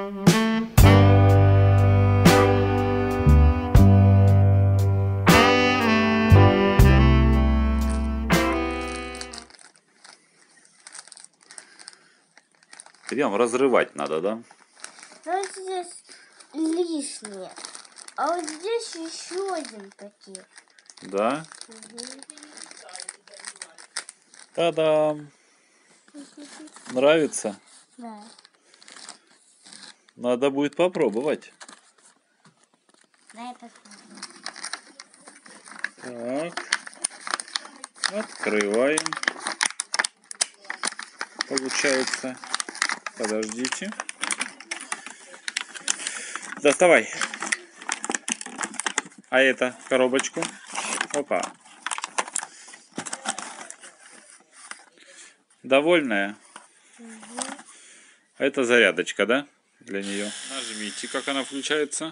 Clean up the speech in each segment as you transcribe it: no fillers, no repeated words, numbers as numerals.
Прям разрывать надо, да? Вот здесь лишнее. А вот здесь еще один такие. Да? Угу. Та-дам! Нравится? Да. Надо будет попробовать. Дай посмотрим. Так. Открываем. Получается. Подождите. Доставай. А это коробочку. Опа. Довольная? Угу. Это зарядочка, да? Для нее. Нажмите, как она включается.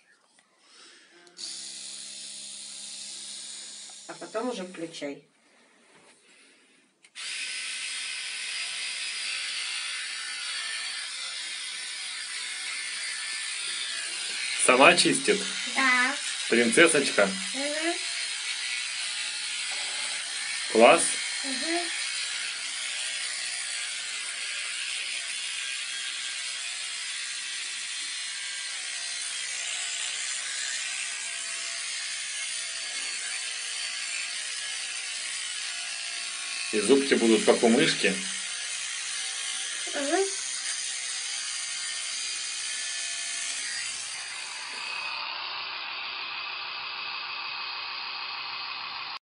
А потом уже включай. Сама чистит? Да. Принцессочка? Угу. Класс? Угу. И зубки будут как у мышки.